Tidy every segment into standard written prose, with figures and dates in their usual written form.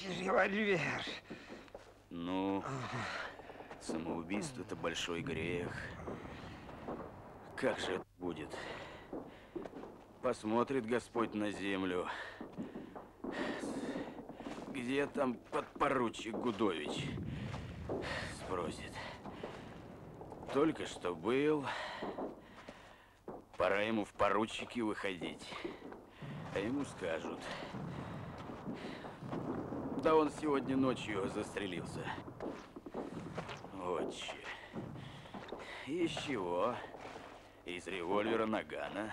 револьвер. Ну, самоубийство – это большой грех. Как же это будет? Посмотрит Господь на землю. Где там подпоручик Гудович? Спросит. Только что был. Пора ему в поручики выходить. А ему скажут. Да он сегодня ночью застрелился. Отче. Из чего? Из револьвера Нагана.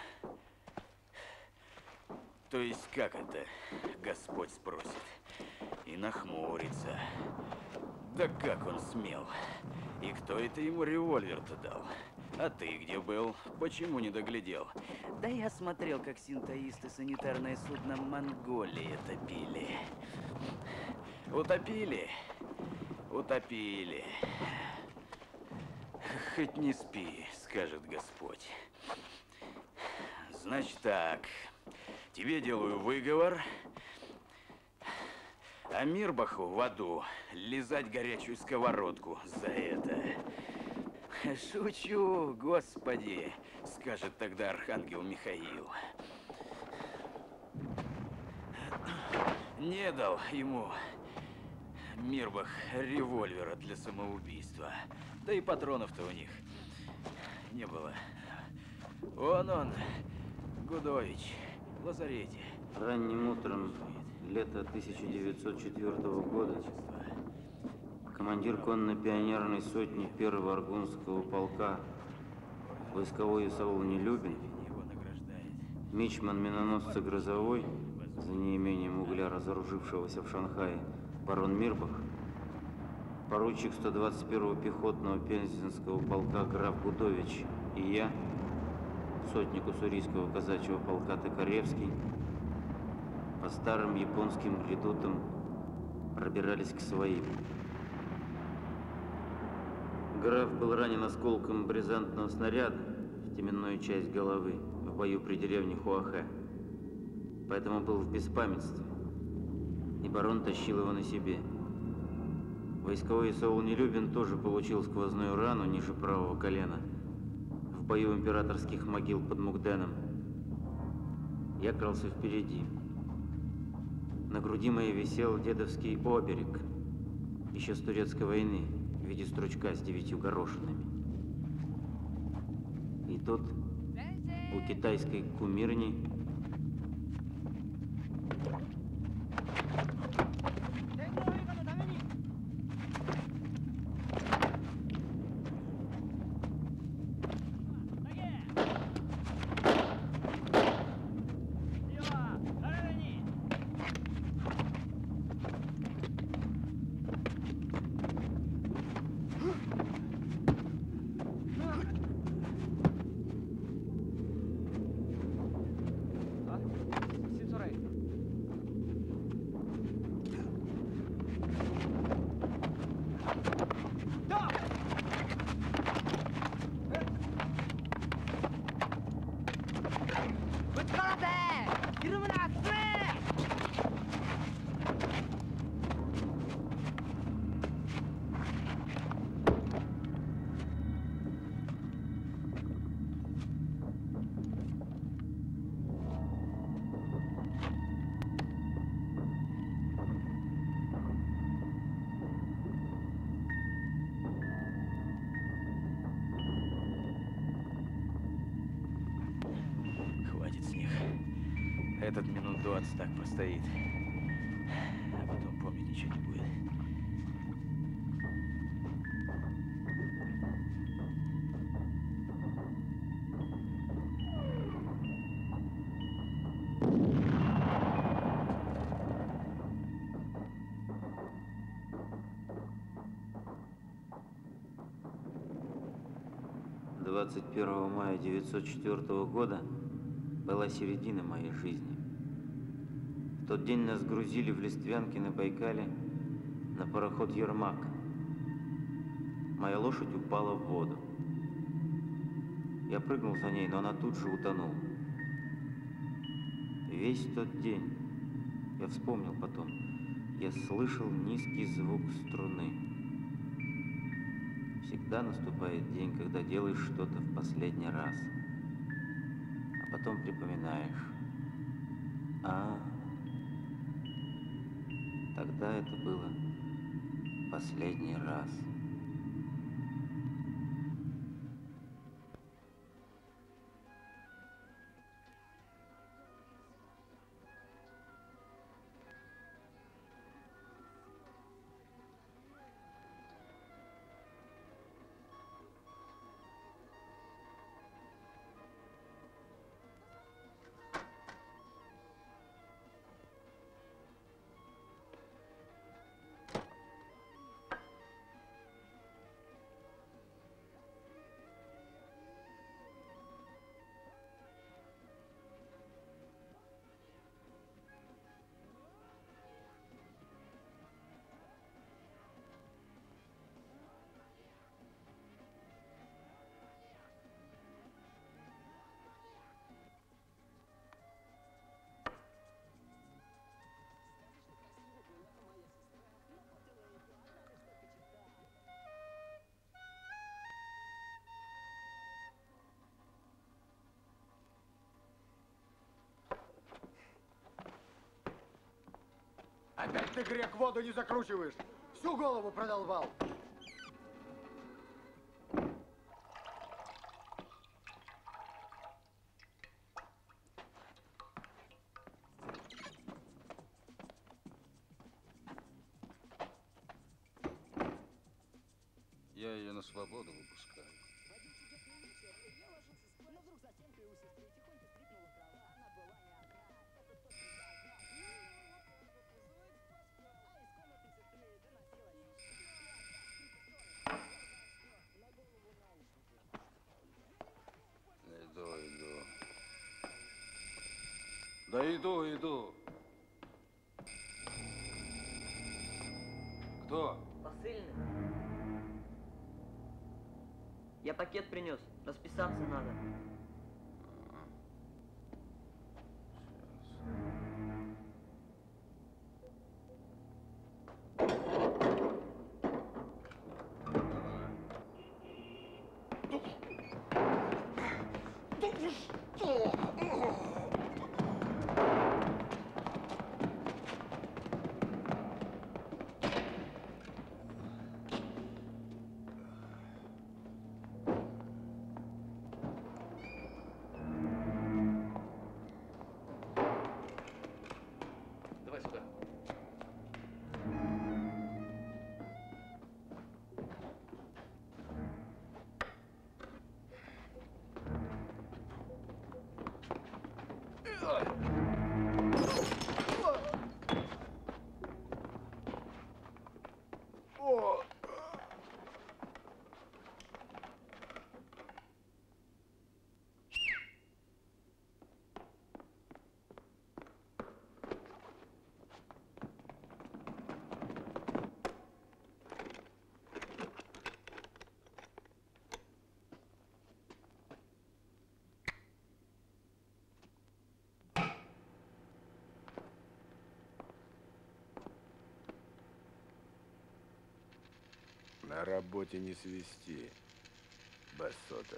То есть как это? Господь спросит. И нахмурится. Да как он смел? И кто это ему револьвер-то дал? А ты где был? Почему не доглядел? Да я смотрел, как синтоисты санитарное судно Монголии топили. Утопили? Утопили. Хоть не спи, скажет Господь. Значит так, тебе делаю выговор, а Мирбаху в аду лизать горячую сковородку за это. Шучу, Господи, скажет тогда архангел Михаил. Не дал ему Мирбах револьвера для самоубийства. Да и патронов-то у них не было. Он, Гудович, в лазарете. Ранним утром лета 1904 года командир конно-пионерной сотни 1-го Аргунского полка войсковой Саул Нелюбин, мичман миноносца «Грозовой», за неимением угля разоружившегося в Шанхае, барон Мирбах, поручик 121-го пехотного пензенского полка граф Гудович и я, сотник уссурийского казачьего полка Токаревский, по старым японским редутам пробирались к своим. Граф был ранен осколком брезентного снаряда в теменную часть головы в бою при деревне Хуахэ, поэтому был в беспамятстве, и барон тащил его на себе. Войсковой Саул Нелюбин тоже получил сквозную рану ниже правого колена в бою императорских могил под Мукденом. Я крался впереди. На груди моей висел дедовский оберег, еще с турецкой войны, в виде стручка с 9 горошинами. И тут у китайской кумирни Этот минут 20 так простоит. А потом, помню, ничего не будет. «21 мая 1904 года была середина моей жизни. В тот день нас грузили в Листвянке на Байкале на пароход «Ермак». Моя лошадь упала в воду. Я прыгнул за ней, но она тут же утонула. Весь тот день, я вспомнил потом, я слышал низкий звук струны. Всегда наступает день, когда делаешь что-то в последний раз. А потом припоминаешь. Тогда это было последний раз. Опять ты, грек, воду не закручиваешь. Всю голову продолбал. Я ее на свободу выпускаю. Иду. Да иду. Кто? Посыльный. Я пакет принес. Расписаться надо. Давай сюда. На работе не свисти, басота.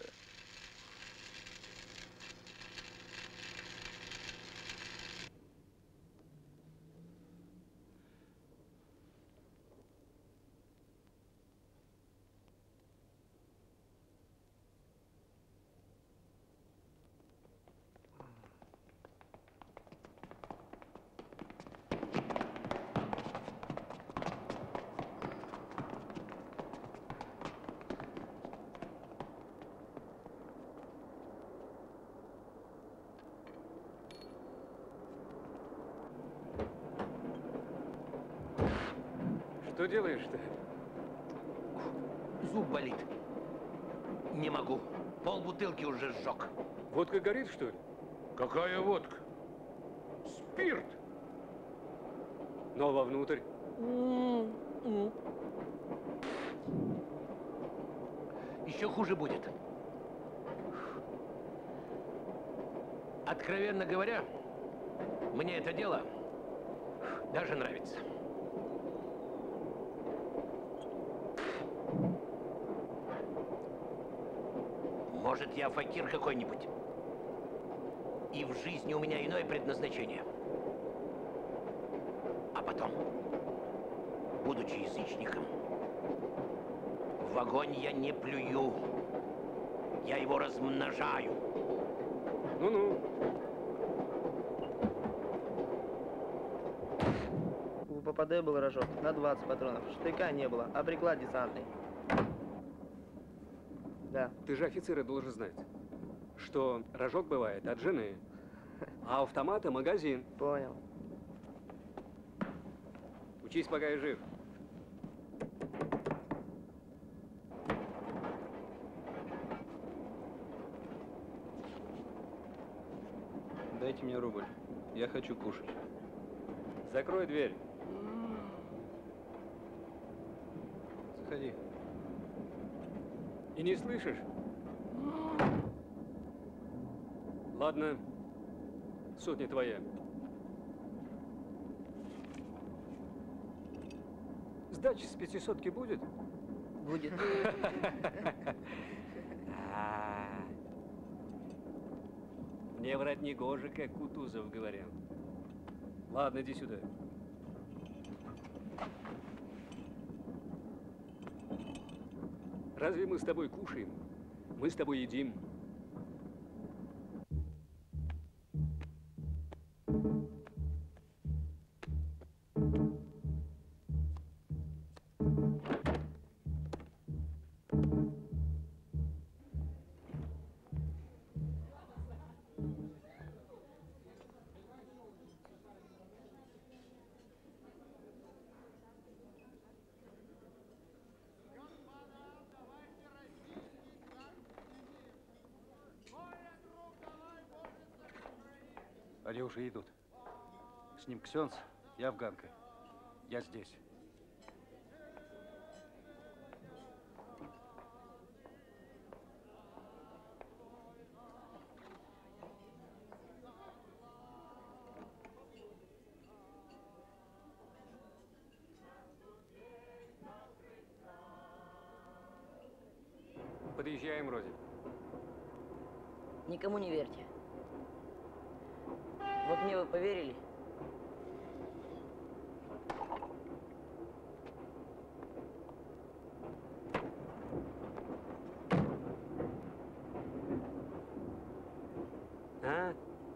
Что делаешь-то? Зуб болит. Не могу. Полбутылки уже сжег. Водка горит, что ли? Какая водка? Спирт. Ну, а вовнутрь? Еще хуже будет. Откровенно говоря, мне это дело даже нравится. Может, я факир какой-нибудь. И в жизни у меня иное предназначение. А потом, будучи язычником, в огонь я не плюю. Я его размножаю. Ну-ну. У ППД был рожок на 20 патронов. Штыка не было, а приклад десантный. Да. Ты же офицер и должен знать, что рожок бывает от жены, а у автомата магазин. Понял. Учись, пока я жив. Дайте мне рубль. Я хочу кушать. Закрой дверь. Заходи. И не слышишь? Ладно, сотня твоя. Сдача с 500-ки будет? Будет. Мне врать не гоже, как Кутузов говорил. Ладно, иди сюда. Разве мы с тобой кушаем? Мы с тобой едим. Они уже идут. С ним Ксенц, я Афганка. Я здесь. Подъезжаем, Рози. Никому не верьте. Вот мне вы поверили? А?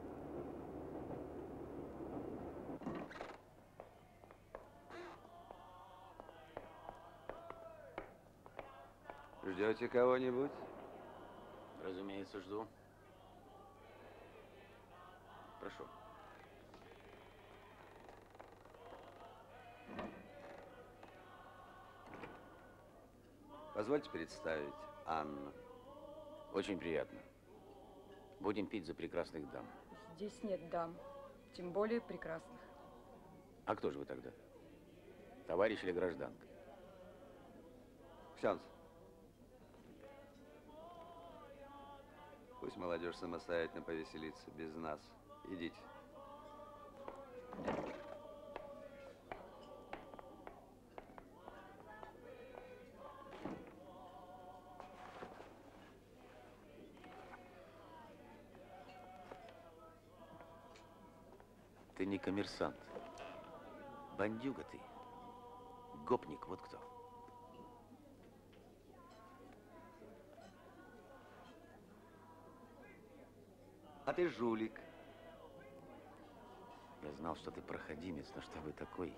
Ждете кого-нибудь? Разумеется, жду. Прошу. Позвольте представить, Анна. Очень приятно. Будем пить за прекрасных дам. Здесь нет дам, тем более прекрасных. А кто же вы тогда? Товарищ или гражданка? Ксенц. Пусть молодежь самостоятельно повеселится, без нас. Идите. Ты не коммерсант. Бандюга ты. Гопник, вот кто. А ты жулик. Я знал, что ты проходимец, но что вы такой?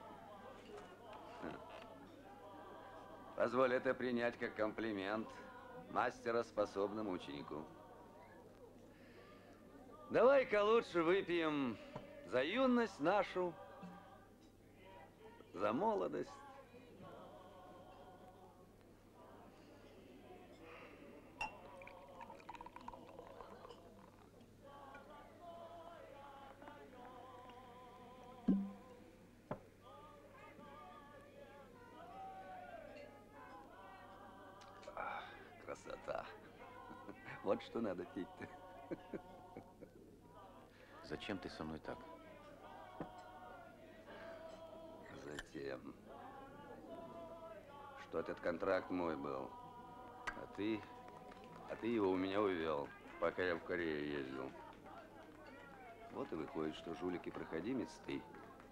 Позволь это принять как комплимент мастера способному ученику. Давай-ка лучше выпьем за юность нашу, за молодость. Красота. Вот что надо пить-то. Зачем ты со мной так? Затем, что этот контракт мой был, а ты А ты его у меня увел, пока я в Корею ездил. Вот и выходит, что жулик и проходимец ты.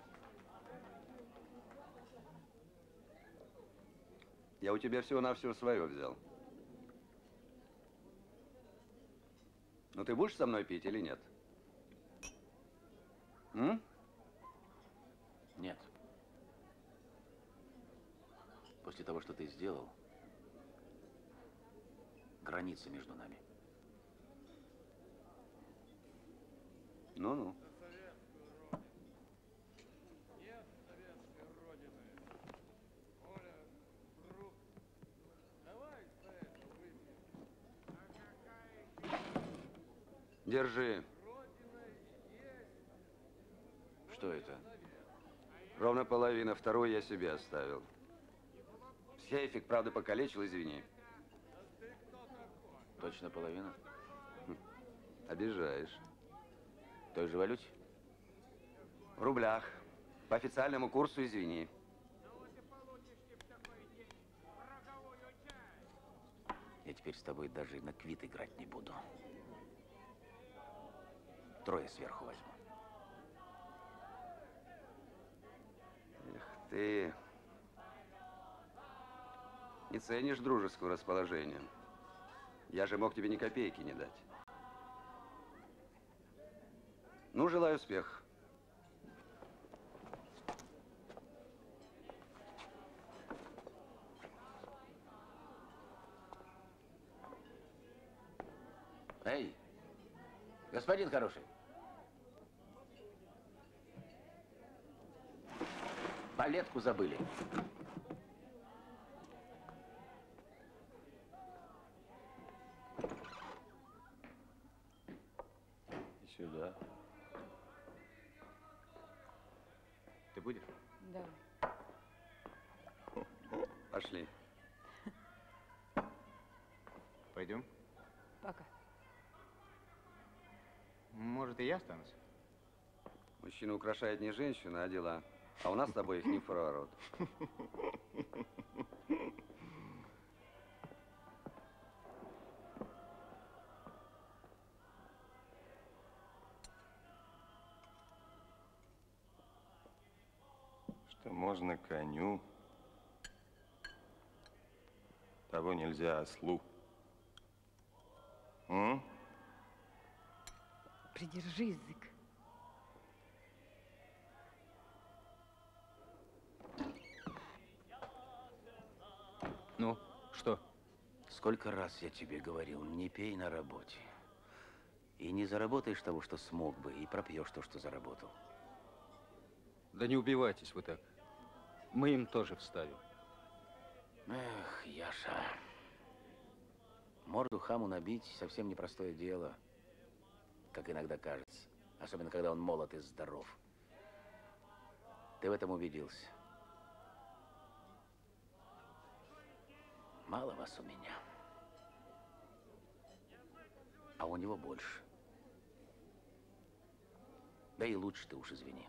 Я у тебя всего-навсего свое взял. Но ты будешь со мной пить или нет? М? Нет. После того, что ты сделал, граница между нами. Ну-ну. Держи. Что это? Ровно половина, вторую я себе оставил. Сейфик, правда, покалечил, извини. Точно половина? Обижаешь. В той же валюте? В рублях. По официальному курсу, извини. Я теперь с тобой даже и на квит играть не буду. Трое сверху возьму. Эх ты. Не ценишь дружеского расположения. Я же мог тебе ни копейки не дать. Ну, желаю успеха. Эй, господин хороший. Палетку забыли. Сюда. Ты будешь? Да. Пошли. Пойдем? Пока. Может, и я останусь? Мужчина украшает не женщина, а дела. А у нас с тобой их не в проворот. Что можно коню, того нельзя ослу. М? Придержи язык. Ну, что? Сколько раз я тебе говорил, не пей на работе. И не заработаешь того, что смог бы, и пропьешь то, что заработал. Да не убивайтесь вы так. Мы им тоже вставим. Эх, Яша. Морду хаму набить совсем непростое дело, как иногда кажется. Особенно, когда он молод и здоров. Ты в этом убедился. Мало вас у меня. А у него больше. Да и лучше ты уж извини.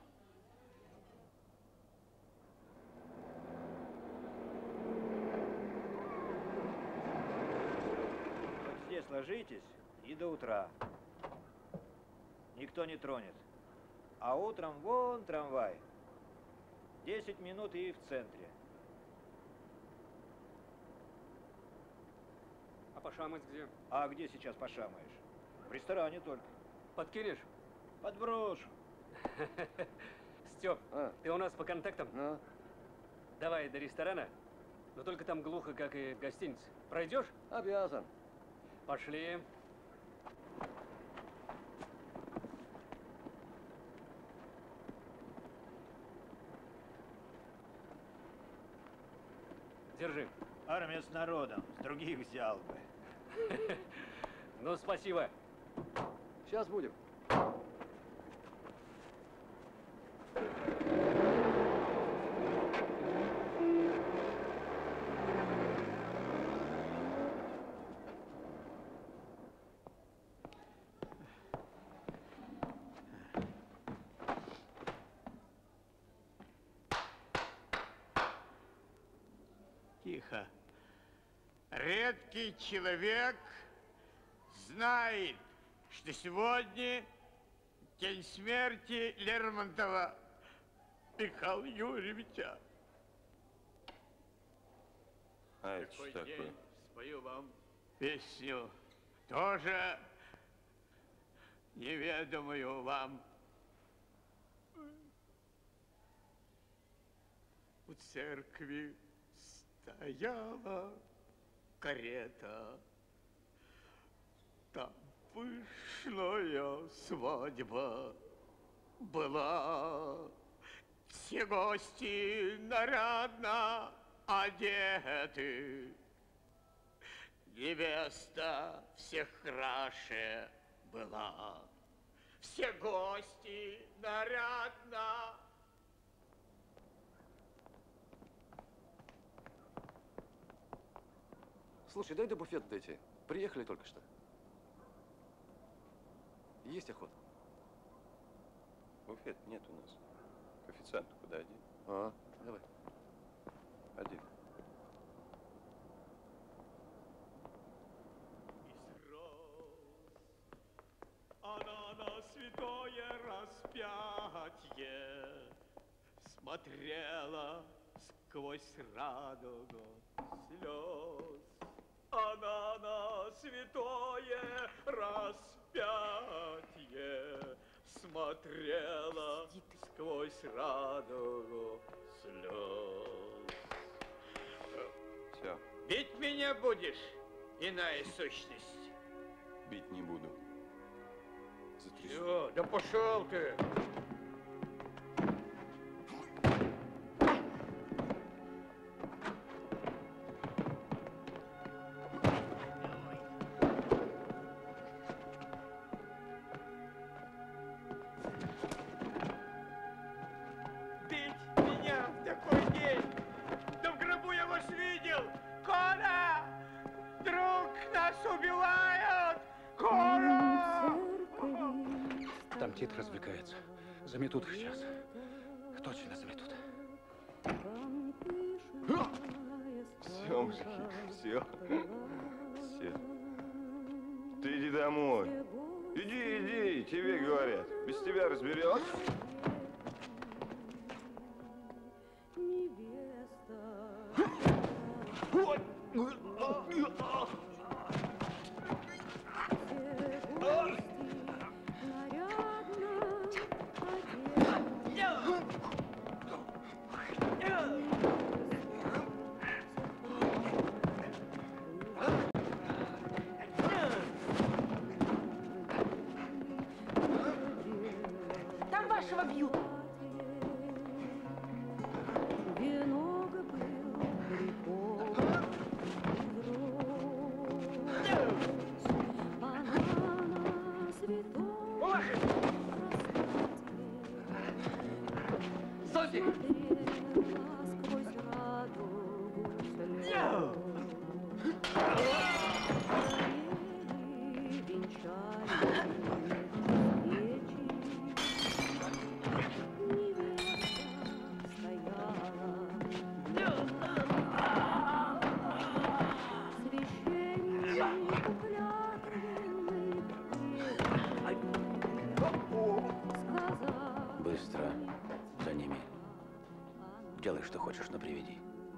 Вот здесь ложитесь и до утра. Никто не тронет. А утром вон трамвай. 10 минут и в центре. А пошамать где? А где сейчас пошамаешь? В ресторане только. Подкинешь? Подброшу. Степ, ты у нас по контактам? Давай до ресторана, но только там глухо, как и в гостинице. Пройдешь? Обязан. Пошли. Держи. Армия с народом. С других взял бы. Ну, спасибо. Сейчас будем. Тихо. Редкий человек знает, что сегодня день смерти Лермонтова Михаила Юрьевича. А это что такое? День спою вам песню, тоже неведомую вам. У церкви стояла карета, там пышная свадьба была. Все гости нарядно одеты, невеста всех краше была. Все гости нарядно. Слушай, дай до буфета дойти. Приехали только что. Есть охота? Буфет нет у нас. К официанту подойди. А, давай. Один. Она на святое распятие смотрела сквозь радугу слез. Она на святое распятие смотрела сквозь радугу слез. Все, Бить меня будешь, иная сущность? бить не буду. Затрясу. Все, да пошел ты! Бить меня в такой день! Да в гробу я вас видел! Коля! Друг, нас убивают! Коля! Там Тит развлекается. Заметут их сейчас. Точно заметут. Все, мужики, все. Все. Ты иди домой. Иди, тебе говорят. Без тебя разберешь. Там вашего бьют. Зонтик! Быстро. За ними. Делай, что хочешь, но приведи.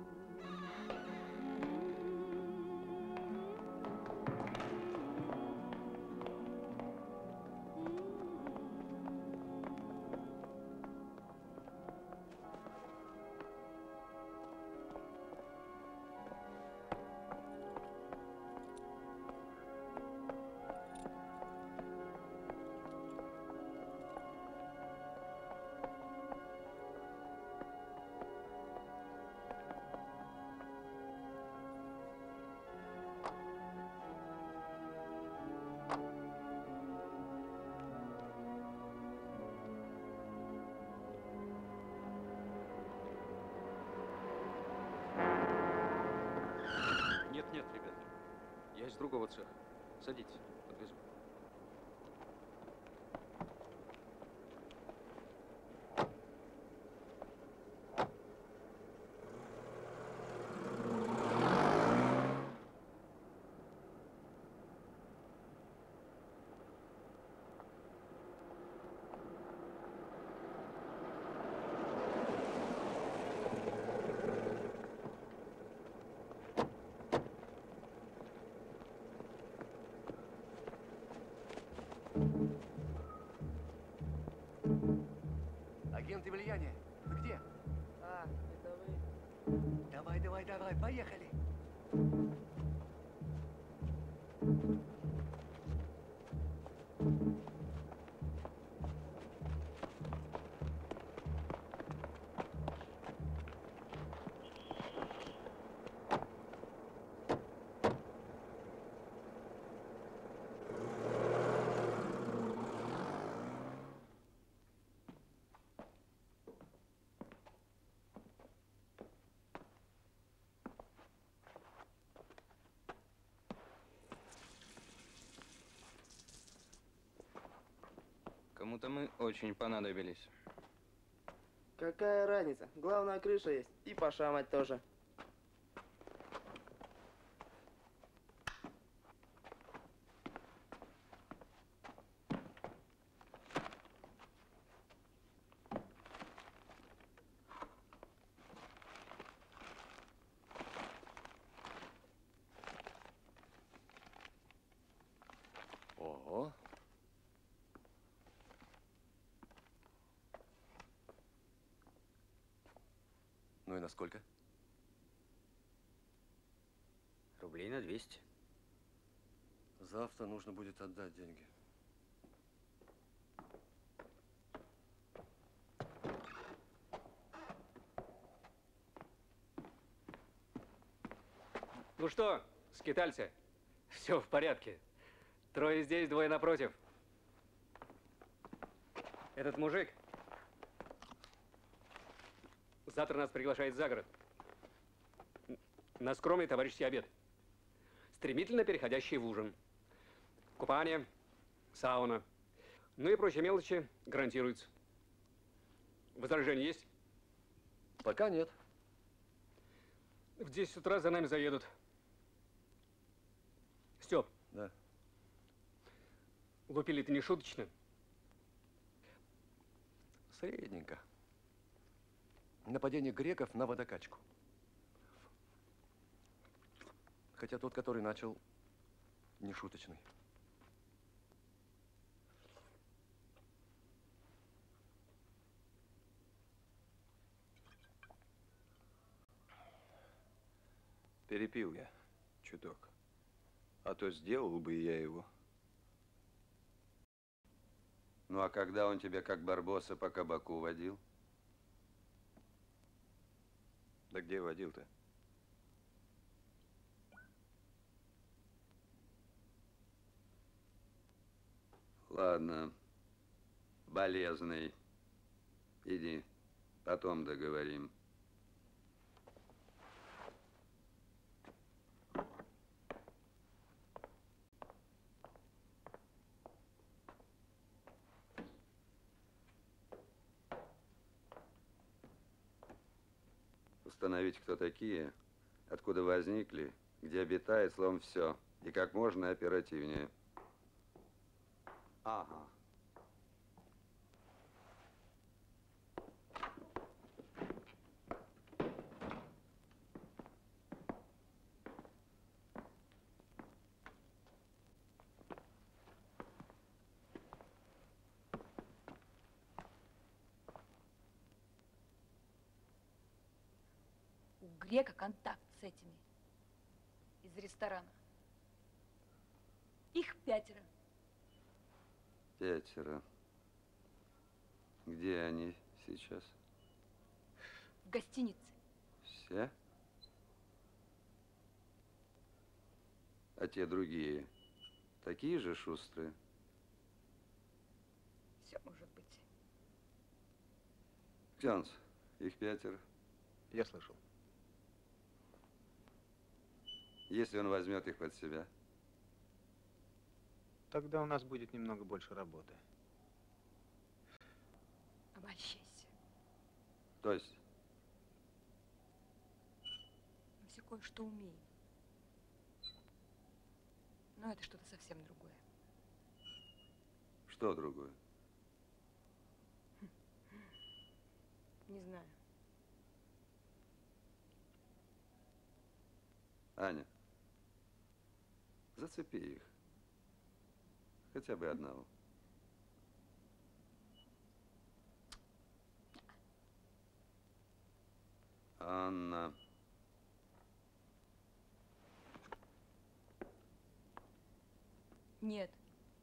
Нет, ребят. Я из другого цеха. Садитесь, подвезу. Агенты влияния, вы где? А, это вы? Давай, давай, давай, поехали. Кому-то мы очень понадобились. Какая разница? Главное, крыша есть. И пошамать тоже. Ого. Ну и на сколько? Рублей на 200. Завтра нужно будет отдать деньги. Ну что, скитальцы, все в порядке. Трое здесь, двое напротив. Этот мужик завтра нас приглашает за город. На скромный товарищеский обед, стремительно переходящий в ужин. Купание, сауна, ну и прочие мелочи гарантируются. Возражения есть? Пока нет. В 10 утра за нами заедут. Степ. Да. Лупили-то не шуточно. Средненько. Нападение греков на водокачку. Хотя тот, который начал, не шуточный. Перепил я чуток. А то сделал бы я его. Ну а когда он тебя как барбоса по кабаку водил? Да где водил-то? Ладно, болезный. Иди, потом договорим. Установить, кто такие, откуда возникли, где обитает, словом, все. И как можно оперативнее. Ага. У грека контакт с этими из ресторана. Их 5. 5. Где они сейчас? В гостинице. Все? А те другие такие же шустрые? Все может быть. Ксенц, их 5. Я слышал. Если он возьмет их под себя? Тогда у нас будет немного больше работы. Обольщайся. То есть? Мы все кое-что умеем. Но это что-то совсем другое. Что другое? Не знаю. Аня, зацепи их. Хотя бы одного. Анна. Нет.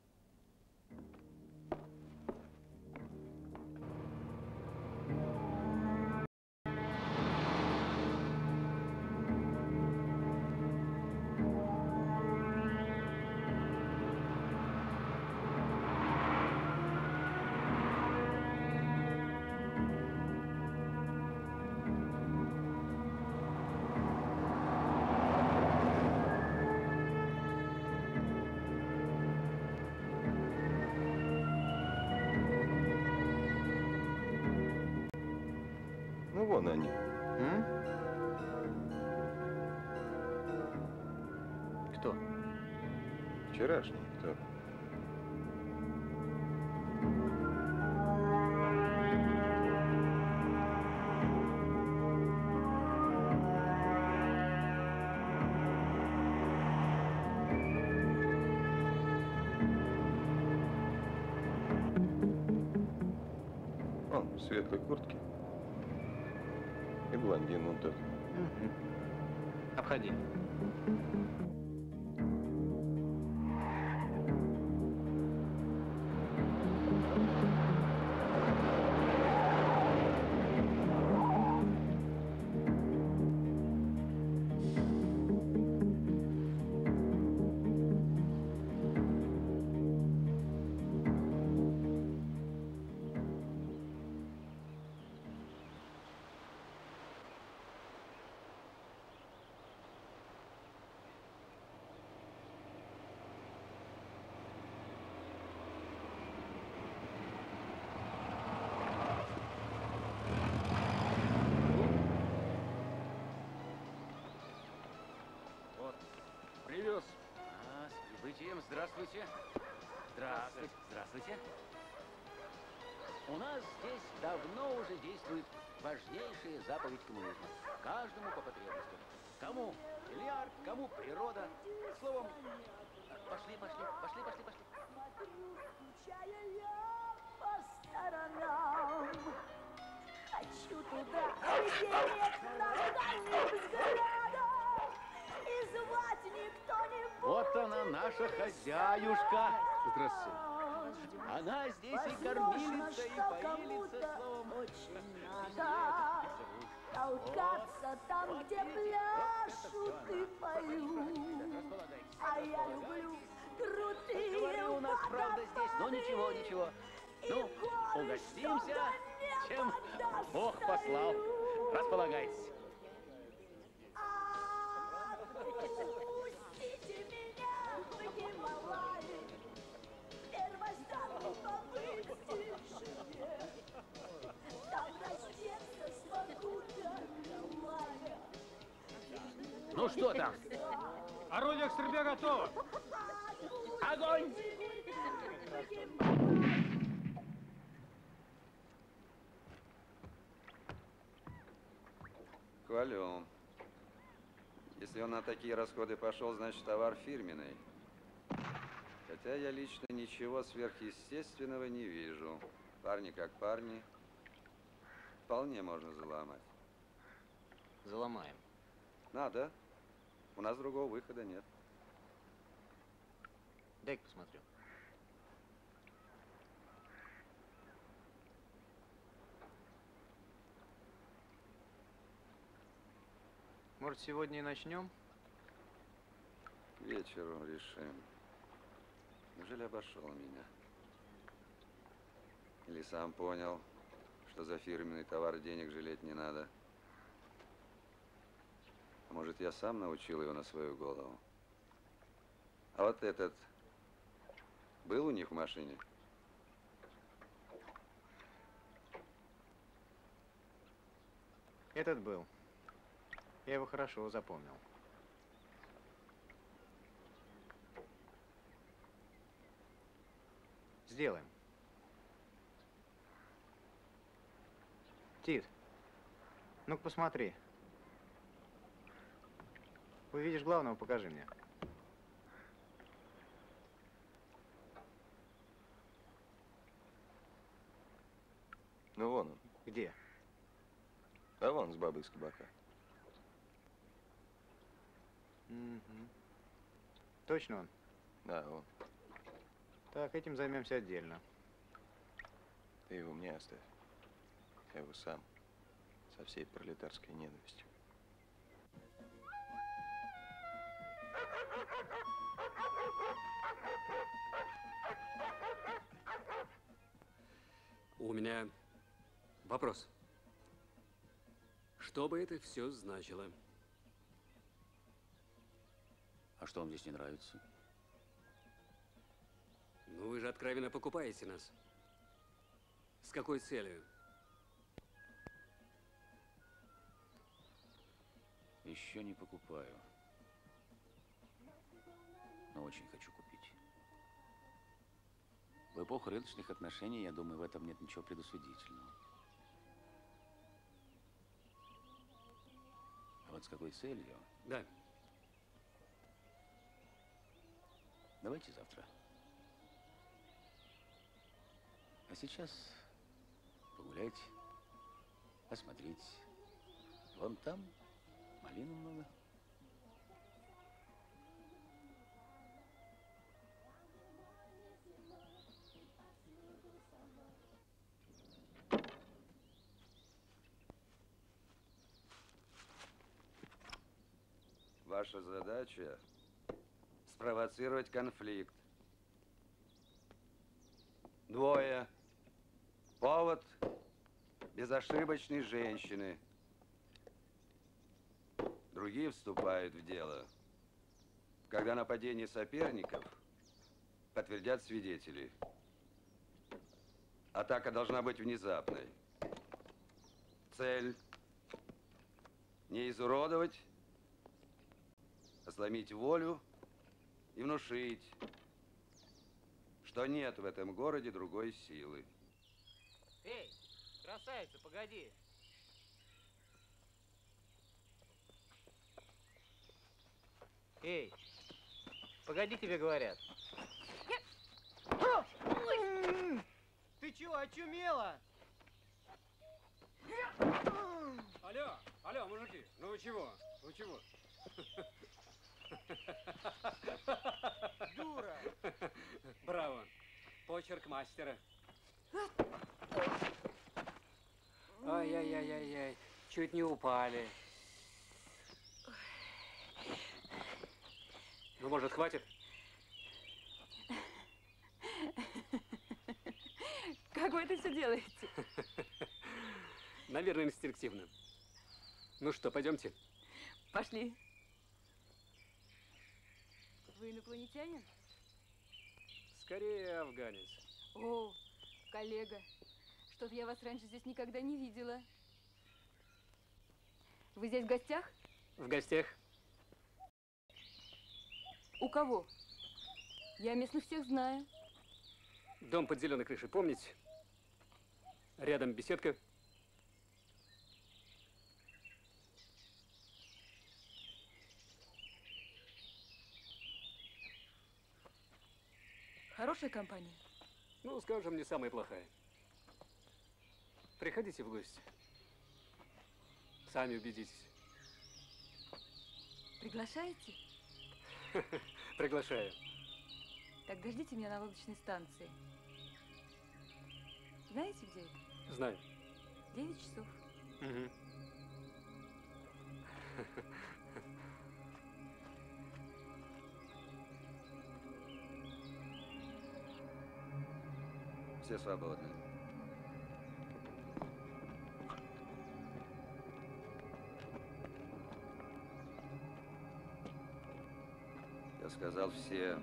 Ну, вон они. Кто? Вчерашний кто? Он в светлой куртке. И блондин вон тот. Обходи. Привез. А, с прибытием. Здравствуйте. Здравствуйте. Здравствуйте. У нас здесь давно уже действует важнейшая заповедь коммунизма. Каждому по потребностям. Кому бильярд, кому природа. Словом, пошли. Скучая я по сторонам, хочу туда, где нет нахальных взглядов, и звать никто не будет. Вот она, наша хозяюшка. Здравствуйте. Она здесь и кормилица, и поилица, словом. Очень надо толкаться там, где пляшут и поют. А я люблю крутые Говорю, у нас правда здесь, но ничего. Ну, угостимся, чем Бог послал. Располагайтесь. Отпустите меня в Гималаи, первозданный побыть в тишине. Там раздеться смогу до Гавайи. Ну что там? Орудие к стрельбе готово. Огонь! Хвалю. Если он на такие расходы пошел, значит, товар фирменный. Хотя я лично ничего сверхъестественного не вижу. Парни как парни. Вполне можно заломать. Заломаем. Надо. У нас другого выхода нет. Дай-ка посмотрю. Может, сегодня и начнем? К вечеру решим. Неужели обошел меня? Или сам понял, что за фирменный товар денег жалеть не надо? А может, я сам научил его на свою голову? А вот этот был у них в машине? Этот был. Я его хорошо запомнил. Сделаем. Тит, ну-ка посмотри. Увидишь главного, покажи мне. Ну, вон он. Где? А вон с бабой из кабака. Точно он? Да, он. Так, этим займемся отдельно. Ты его мне оставь. Я его сам. Со всей пролетарской ненавистью. У меня вопрос. Что бы это все значило? А что вам здесь не нравится? Ну, вы же откровенно покупаете нас. С какой целью? Еще не покупаю. Но очень хочу купить. В эпоху рыночных отношений, я думаю, в этом нет ничего предосудительного. А вот с какой целью? Да. Давайте завтра. А сейчас погуляйте, посмотрите. Вон там малины много. Ваша задача – спровоцировать конфликт. Двое. Повод безошибочной женщины. Другие вступают в дело, когда нападение соперников подтвердят свидетели. Атака должна быть внезапной. Цель – не изуродовать, а сломить волю и внушить, что нет в этом городе другой силы. Эй, красавица, погоди. Эй, погоди, тебе говорят. Ты чего, очумела? Алло, мужики, ну вы чего? Вы чего? Дура! Браво! Почерк мастера. Ай-яй-яй-яй-яй, чуть не упали. Ну, может, хватит? Как вы это все делаете? Наверное, инстинктивно. Ну что, пойдемте? Пошли. Вы инопланетянин? Скорее, афганец. О, коллега, что-то я вас раньше здесь никогда не видела. Вы здесь в гостях? В гостях. У кого? Я местных всех знаю. Дом под зеленой крышей, помните? Рядом беседка. Хорошая компания? Ну, скажем, не самая плохая. Приходите в гости. Сами убедитесь. Приглашаете? Приглашаю. Тогда ждите меня на лодочной станции. Знаете, где это? Знаю. 9 часов. Угу. Все свободны. Я сказал все.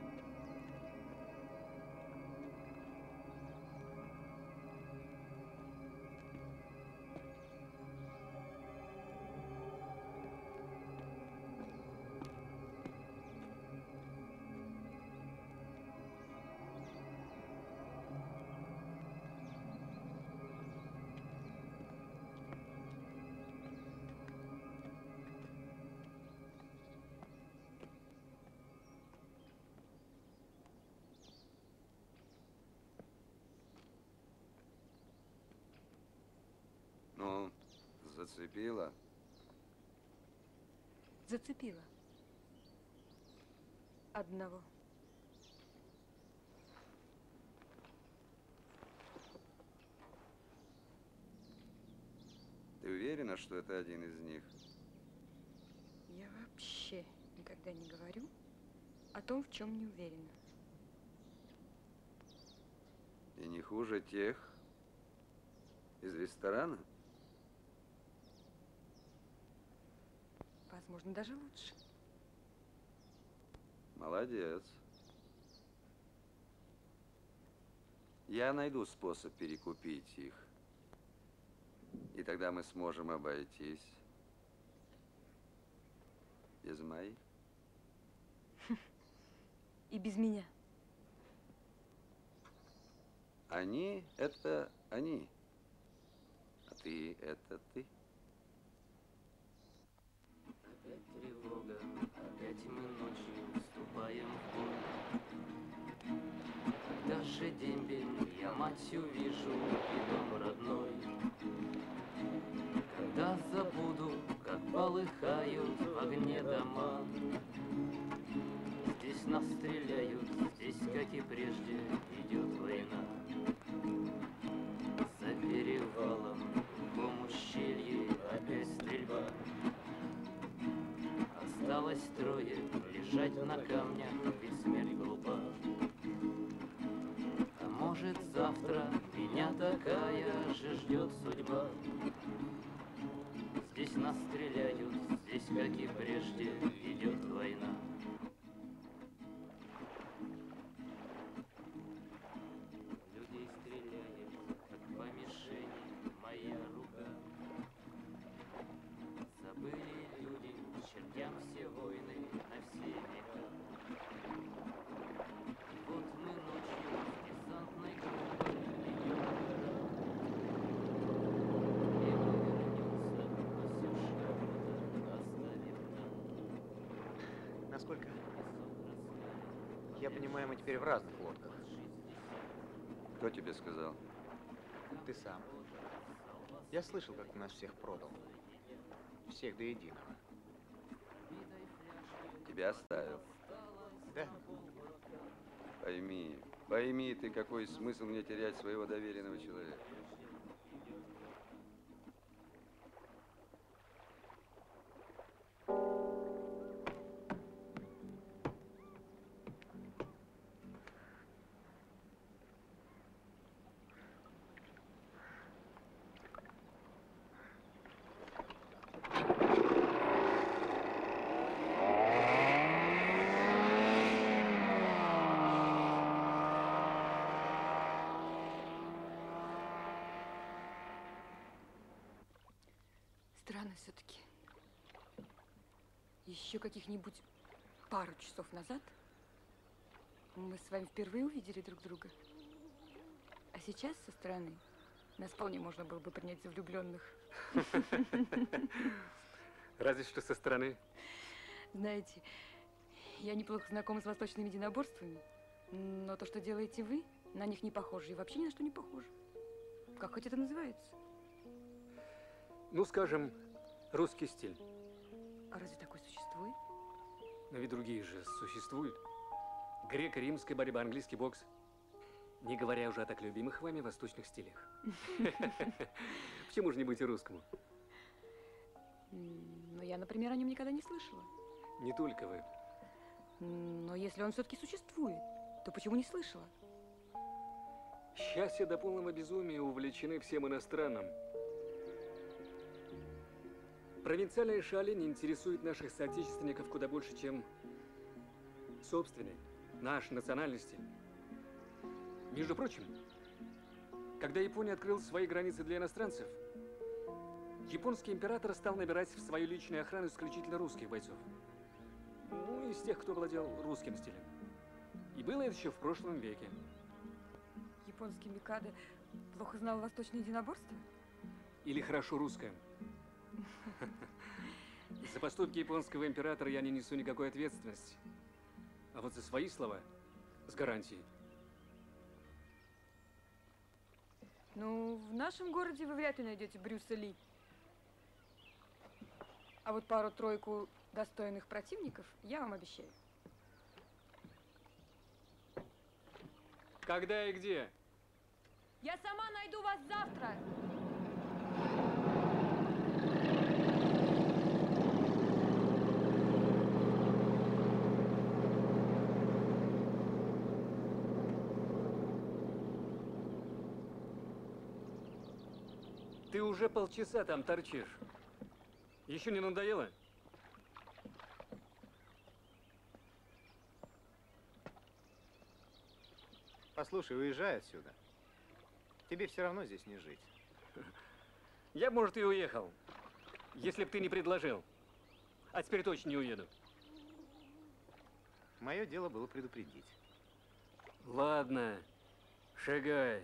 Зацепила? Зацепила. Одного. Ты уверена, что это один из них? Я вообще никогда не говорю о том, в чем не уверена. И не хуже тех из ресторана? Возможно, даже лучше. Молодец. Я найду способ перекупить их. И тогда мы сможем обойтись без моих. И без меня. Они – это они. А ты – это ты. Опять тревога, опять мы ночью вступаем в бой. Когда же дембель, я мать увижу и дом родной. Когда забуду, как полыхают в огне дома. Здесь нас стреляют, здесь, как и прежде, идет война. За перевалом, в том ущелье опять стрельба. Осталось трое, лежать на камнях, ведь смерть глупа. А может, завтра меня такая же ждет судьба. Здесь нас стреляют, здесь, как и прежде, идет война. Людей стреляет, как по мишени, моя рука. Забыли люди, чертям все войны на все века. И вот мы ночью с десантной группой идем в гора. И мы вернемся, Васюшка, оставив нам. Насколько я понимаю, мы теперь в разных лодках. Кто тебе сказал? Ты сам. Я слышал, как ты нас всех продал. Всех до единого. Тебя оставил. Да? Пойми ты, какой смысл мне терять своего доверенного человека. Странно все-таки. Еще каких-нибудь пару часов назад мы с вами впервые увидели друг друга. А сейчас со стороны нас вполне можно было бы принять за влюбленных. Разве что со стороны. Знаете, я неплохо знакома с восточными единоборствами, но то, что делаете вы, на них не похоже и вообще ни на что не похоже. Как хоть это называется? Ну, скажем, русский стиль. А разве такой существует? Но ведь другие же существуют. Греко-римская борьба, английский бокс. Не говоря уже о так любимых вами восточных стилях. Почему же не быть и русскому? Но я, например, о нем никогда не слышала. Не только вы. Но если он все-таки существует, то почему не слышала? Счастье до полного безумия увлечены всем иностранным. Провинциальные шали не интересуют наших соотечественников куда больше, чем собственные, нашей национальности. Между прочим, когда Япония открыла свои границы для иностранцев, японский император стал набирать в свою личную охрану исключительно русских бойцов. Ну, из тех, кто владел русским стилем. И было это еще в прошлом веке. Японский Микадо плохо знал восточное единоборство? Или хорошо русское. За поступки японского императора я не несу никакой ответственности. А вот за свои слова с гарантией. Ну, в нашем городе вы вряд ли найдете Брюса Ли. А вот пару-тройку достойных противников я вам обещаю. Когда и где? Я сама найду вас завтра. Ты уже полчаса там торчишь. Еще не надоело? Послушай, уезжай отсюда. Тебе все равно здесь не жить. Я, может, и уехал, если б ты не предложил. А теперь точно не уеду. Мое дело было предупредить. Ладно, шагай.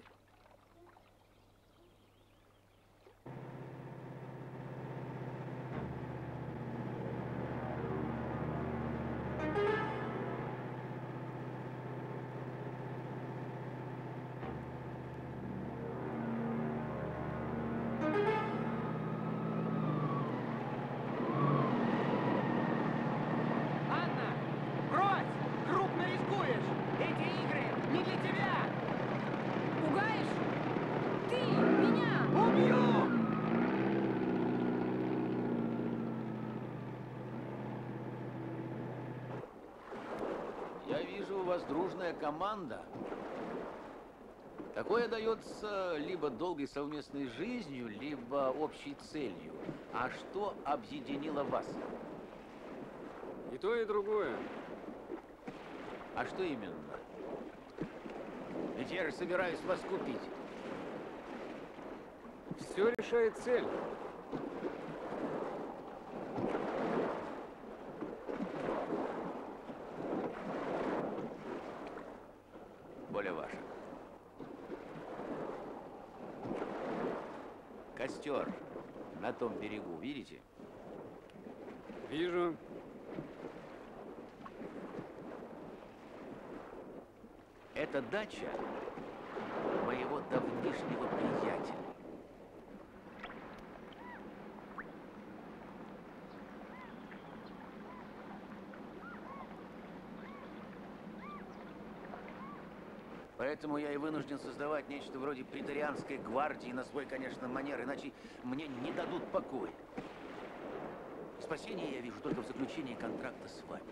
Анна, брось! Крупно рискуешь! Эти игры не для тебя! Пугаешь? Ты меня! Убью! Я вижу, у вас дружная команда. Такое дается либо долгой совместной жизнью, либо общей целью. А что объединило вас? И то, и другое. А что именно? Ведь я же собираюсь вас купить. Все решает цель. Воля ваша. Костер на том берегу, видите? Вижу. Это дача моего давнишнего приятеля. Поэтому я и вынужден создавать нечто вроде преторианской гвардии на свой, конечно, манер, иначе мне не дадут покоя. Спасение я вижу только в заключении контракта с вами.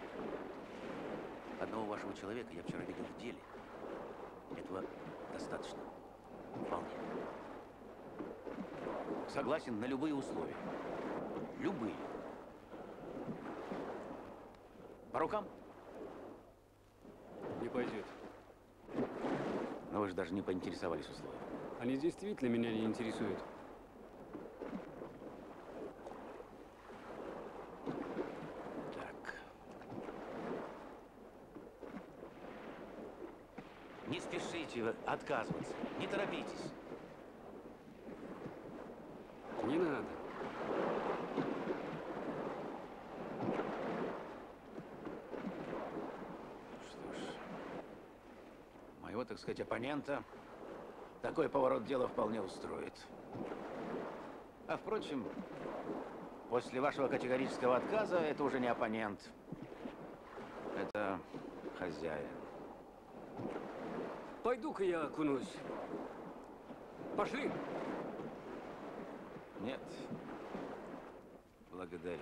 Одного вашего человека я вчера видел в деле. Этого достаточно. Вполне. Согласен на любые условия. Любые. По рукам? Не пойдет. Но вы же даже не поинтересовались условиями. Они действительно меня не интересуют. Так. Не спешите вы отказываться. Не торопитесь. Не надо. Что ж, моего, так сказать, оппонента такой поворот дела вполне устроит. А впрочем, после вашего категорического отказа это уже не оппонент. Это хозяин. Пойду-ка я окунусь. Пошли. Нет. Благодарю.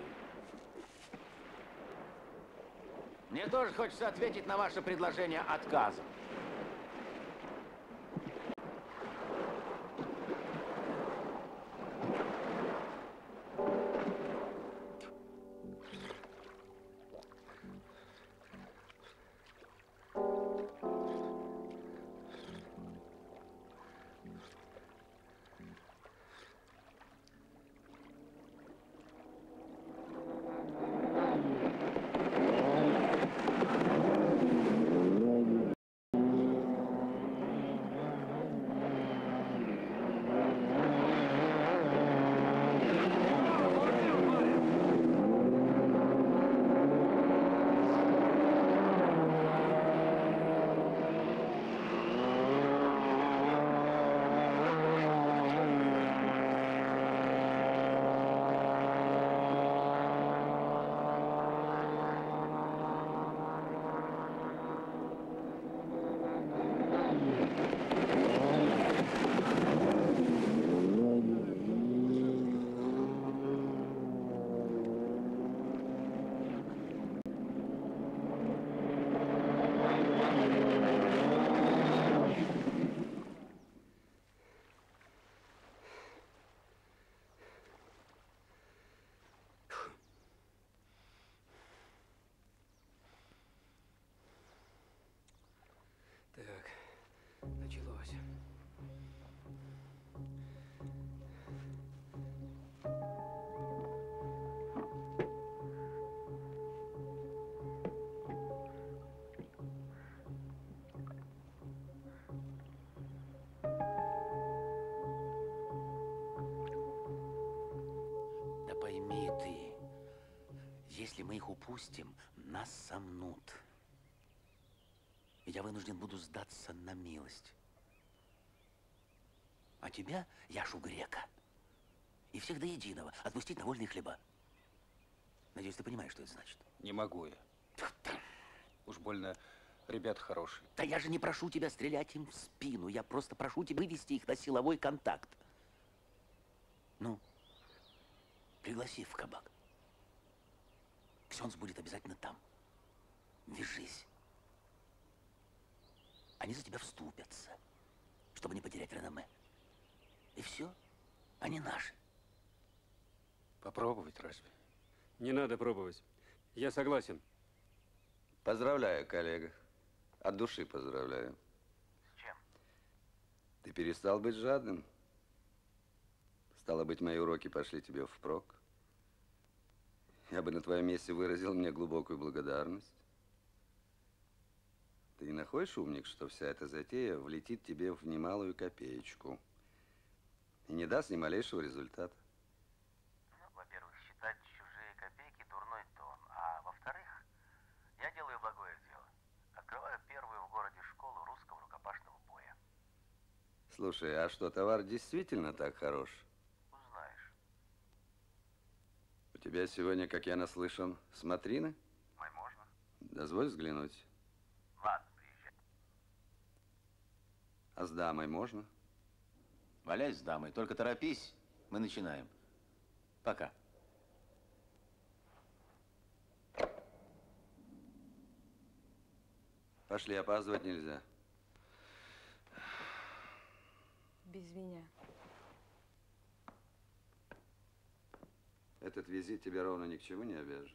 Мне тоже хочется ответить на ваше предложение отказом. Если мы их упустим, нас сомнут. И я вынужден буду сдаться на милость. А тебя, Яшу Грека, и всех до единого отпустить на вольные хлеба. Надеюсь, ты понимаешь, что это значит? Не могу я. Уж больно ребята хорошие. Да я же не прошу тебя стрелять им в спину. Я просто прошу тебя вывести их на силовой контакт. Ну, пригласи их в кабак. Ксенц будет обязательно там. Вяжись. Они за тебя вступятся, чтобы не потерять реноме. И все. Они наши. Попробовать разве? Не надо пробовать. Я согласен. Поздравляю, коллега. От души поздравляю. С чем? Ты перестал быть жадным. Стало быть, мои уроки пошли тебе впрок. Я бы на твоем месте выразил мне глубокую благодарность. Ты не находишь, умник, что вся эта затея влетит тебе в немалую копеечку и не даст ни малейшего результата? Ну, во-первых, считать чужие копейки – дурной тон. А во-вторых, я делаю благое дело. Открываю первую в городе школу русского рукопашного боя. Слушай, а что, товар действительно так хорош? Узнаешь. У тебя сегодня, как я наслышан, смотрины? Можно? Дозволь взглянуть. Ладно, приезжай. А с дамой можно? Валяй с дамой, только торопись, мы начинаем. Пока. Пошли, опаздывать нельзя. Без меня. Этот визит тебя ровно ни к чему не обяжет.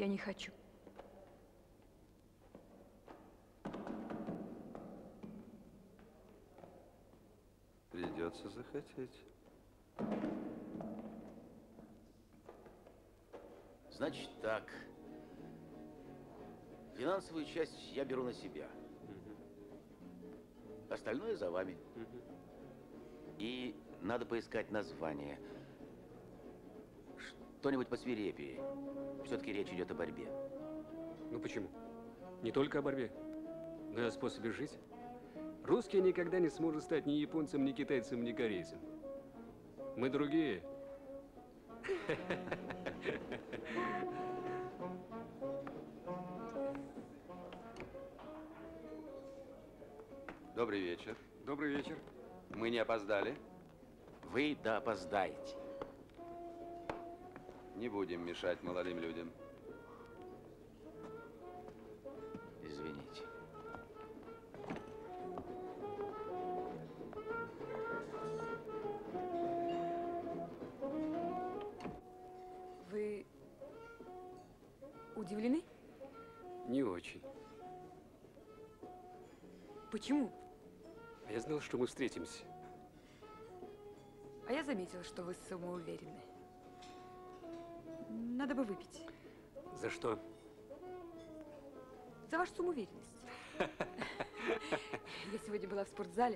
Я не хочу. Придется захотеть. Значит так. Финансовую часть я беру на себя. Остальное за вами. И надо поискать название. Что-нибудь посвирепее. Все-таки речь идет о борьбе. Ну почему? Не только о борьбе, но и о способе жить. Русский никогда не сможет стать ни японцем, ни китайцем, ни корейцем. Мы другие. Добрый вечер. Добрый вечер. Мы не опоздали? Вы да опоздаете. Не будем мешать молодым людям. Извините. Вы удивлены? Не очень. Почему? Я знал, что мы встретимся. А я заметила, что вы самоуверенны. Надо бы выпить. За что? За вашу самоуверенность. Я сегодня была в спортзале.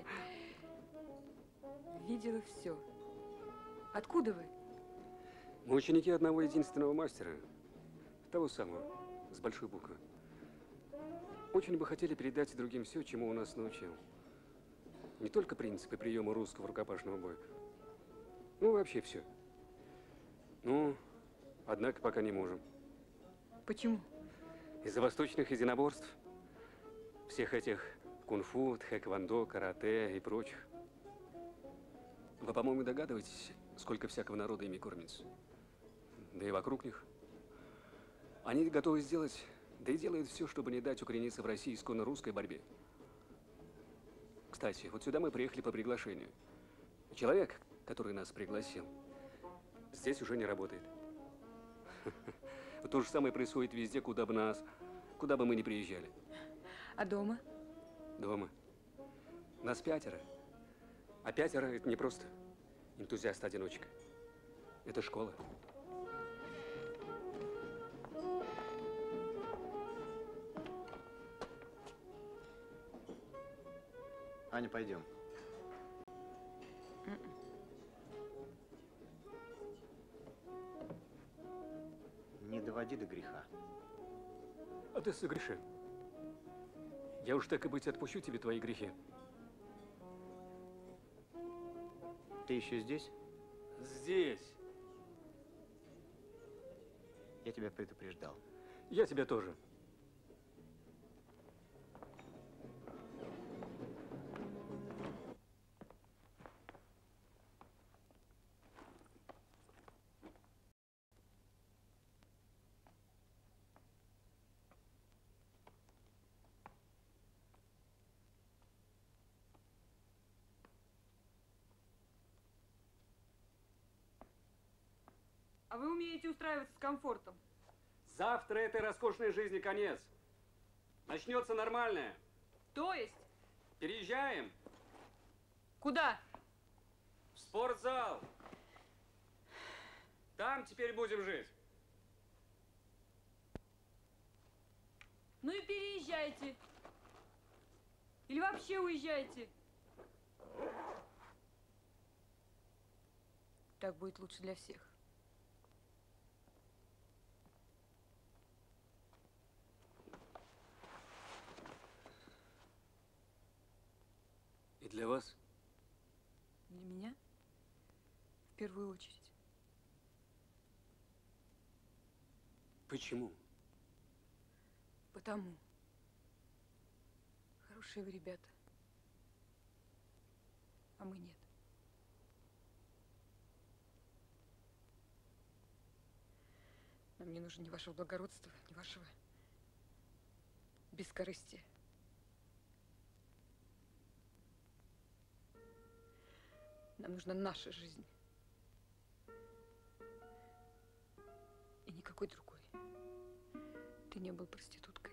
Видела все. Откуда вы? Мы ученики одного единственного мастера. Того самого, с большой буквы. Очень бы хотели передать другим все, чему у нас научил. Не только принципы приема русского рукопашного боя. Ну, вообще все. Ну, однако пока не можем. Почему? Из-за восточных единоборств. Всех этих кунг-фу, тхэквондо, карате и прочих. Вы, по-моему, догадываетесь, сколько всякого народа ими кормится? Да и вокруг них. Они готовы сделать, да и делают все, чтобы не дать укорениться в России исконно-русской борьбе. Кстати, вот сюда мы приехали по приглашению. Человек, который нас пригласил, здесь уже не работает. То же самое происходит везде, куда бы мы ни приезжали. А дома? Дома. Нас 5. А 5 это не просто энтузиаст-одиночка. Это школа. Аня, пойдем. Не доводи до греха. А ты согреши. Я уж так и быть отпущу тебе твои грехи. Ты еще здесь? Здесь. Я тебя предупреждал. Я тебя тоже. А вы умеете устраиваться с комфортом? Завтра этой роскошной жизни конец. Начнется нормальное. То есть? Переезжаем. Куда? В спортзал. Там теперь будем жить. Ну и переезжайте. Или вообще уезжайте. Так будет лучше для всех. И для вас? Для меня? В первую очередь. Почему? Потому. Хорошие вы ребята. А мы нет. Нам не нужно ни вашего благородства, ни вашего бескорыстия. Нам нужна наша жизнь. И никакой другой. ты не был проституткой.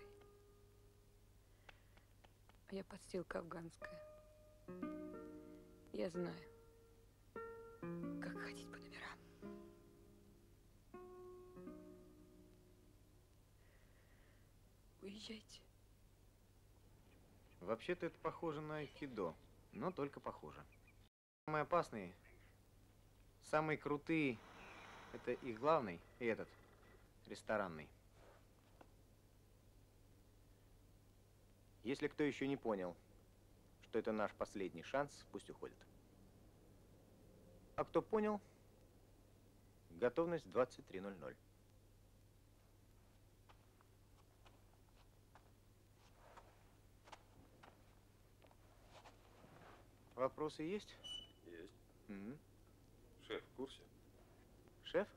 А я подстилка афганская. Я знаю, как ходить по номерам. Уезжайте. Вообще-то это похоже на айкидо, но только похоже. Самые опасные, самые крутые, это их главный и этот, ресторанный. Если кто еще не понял, что это наш последний шанс, пусть уходит. А кто понял, готовность 23:00. Вопросы есть? Есть. Угу. Шеф, в курсе? Шеф?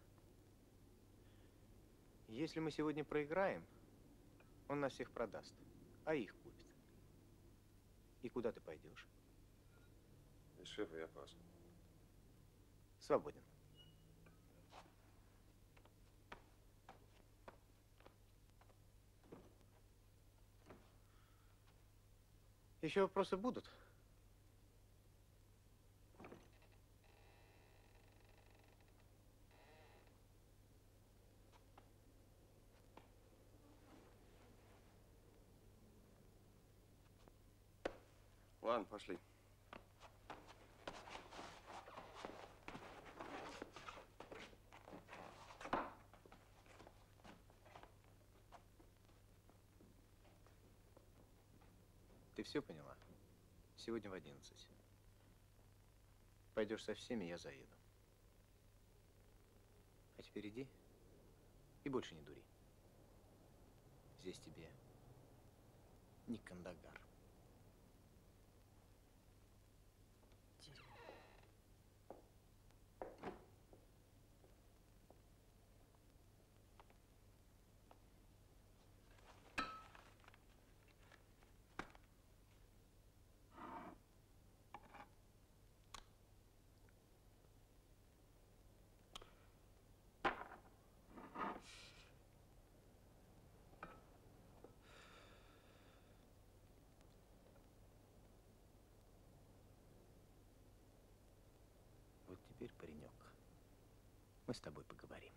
Если мы сегодня проиграем, он нас всех продаст, а их купит. И куда ты пойдешь? Без шефа я опасен. Свободен. Еще вопросы будут? Ладно, пошли. Ты все поняла? Сегодня в 11. Пойдешь со всеми, я заеду. А теперь иди и больше не дури. Здесь тебе не Кандагар. Вот теперь, паренек, мы с тобой поговорим.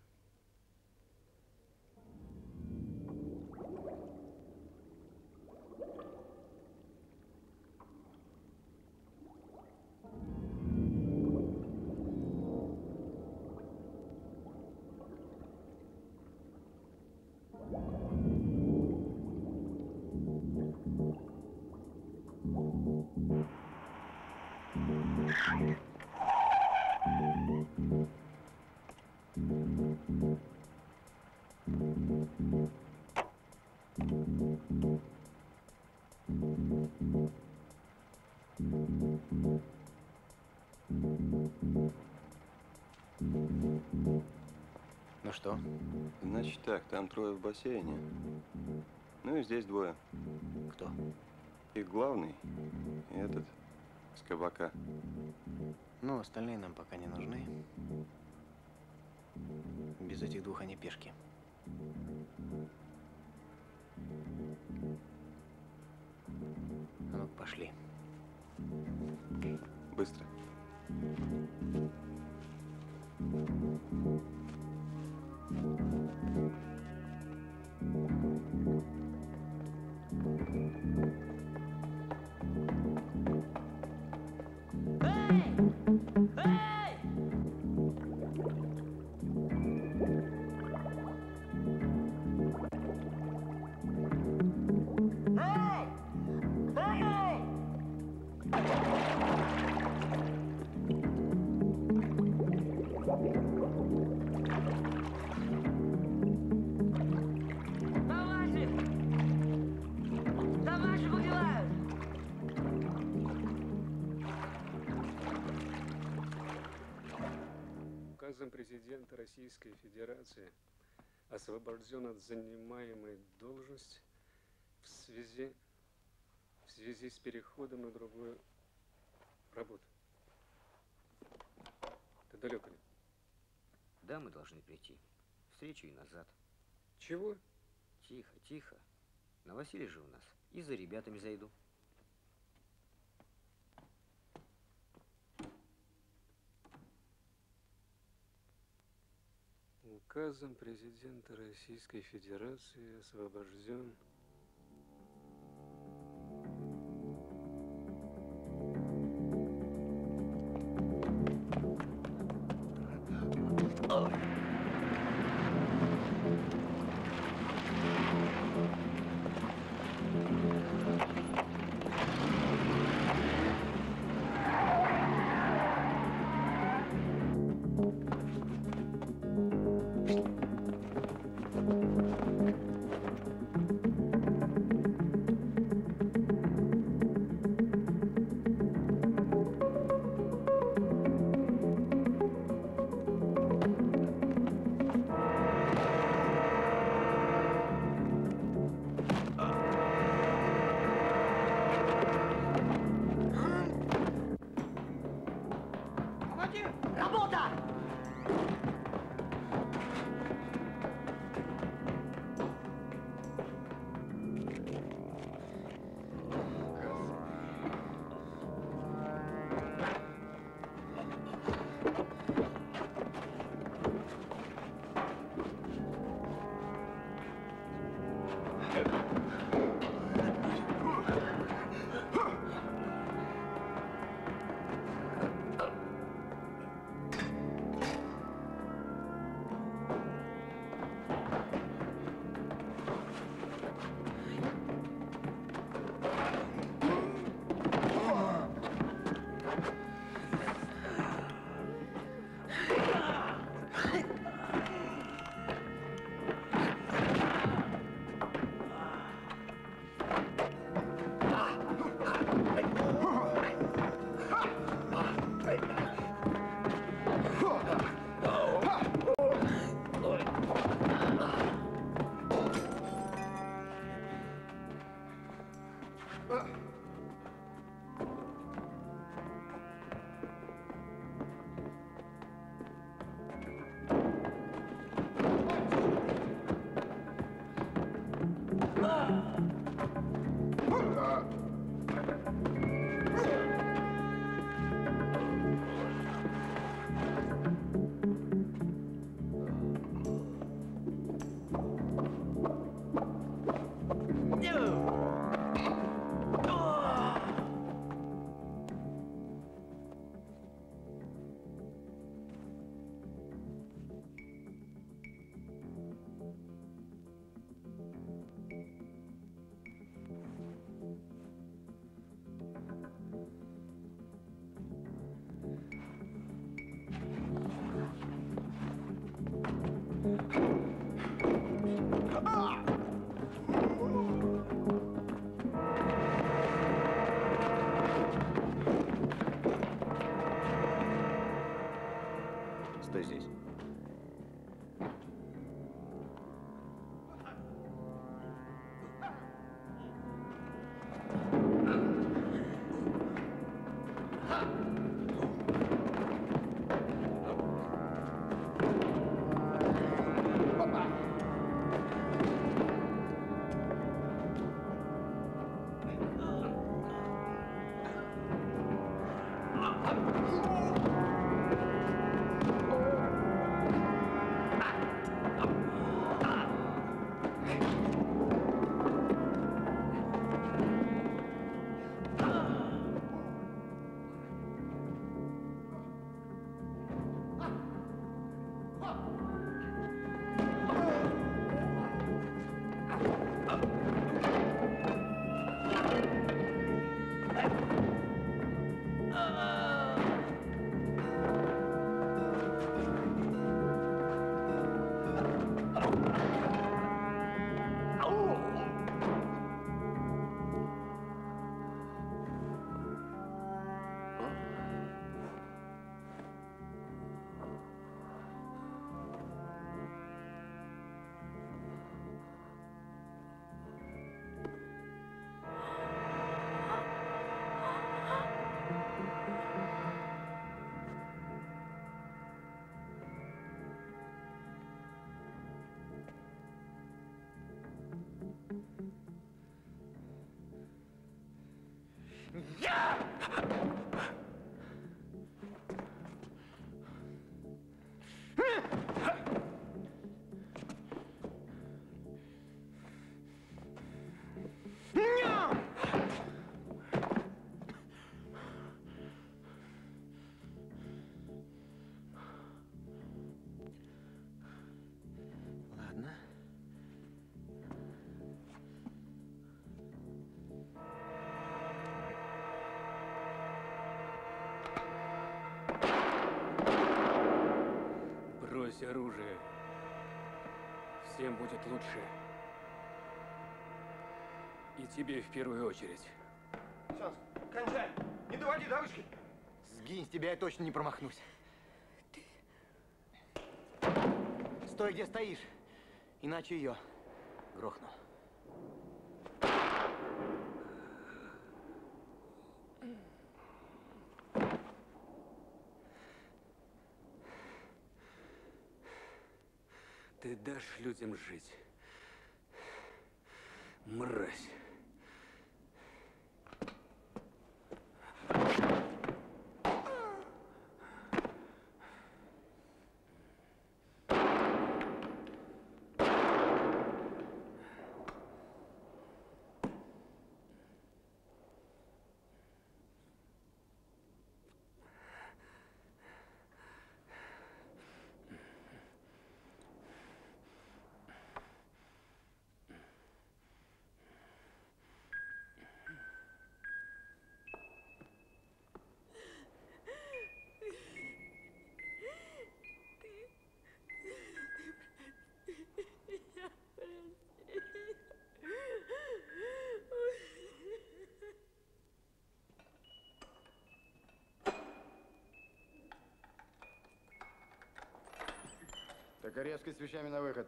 Ну что? Значит так, там трое в бассейне. Ну и здесь двое. Кто? Их главный и этот с кабака. Ну, остальные нам пока не нужны. Без этих двух они пешки. А ну, пошли. Быстро. Указом президента Российской Федерации освобожден от занимаемой должности в связи с переходом на другую работу. Ты далеко ли? Да, мы должны прийти. Встречу и назад. Чего? Тихо, тихо. Новоселье же у нас. И за ребятами зайду. Указом президента Российской Федерации освобожден Ладно. Брось оружие. Всем будет лучше. И тебе в первую очередь. Ксенс, кончай! Не доводи до ручки! Сгинь, с тебя я точно не промахнусь. Стой, где стоишь, иначе ее грохну. Ты дашь людям жить? Мразь. Токаревский с вещами на выход.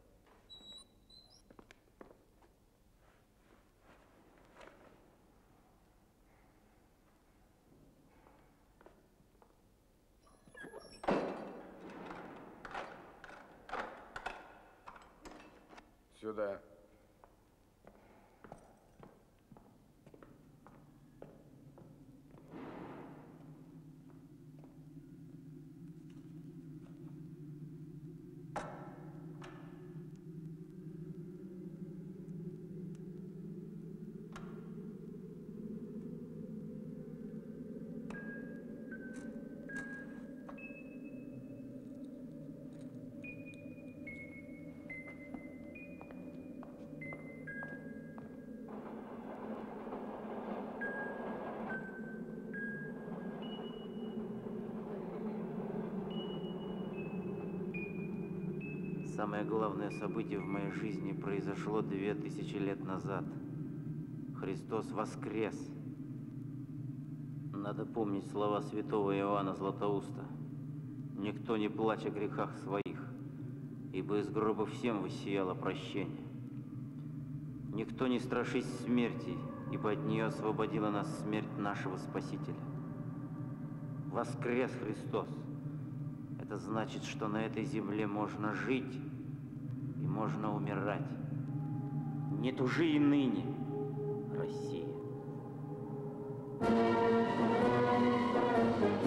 Сюда. Самое главное событие в моей жизни произошло 2000 лет назад. Христос воскрес. Надо помнить слова святого Иоанна Златоуста. Никто не плачь о грехах своих, ибо из гроба всем воссияло прощение. Никто не страшись смерти, ибо от нее освободила нас смерть нашего Спасителя. Воскрес Христос. Это значит, что на этой земле можно жить и можно умирать. Не тужи и ныне, Россия.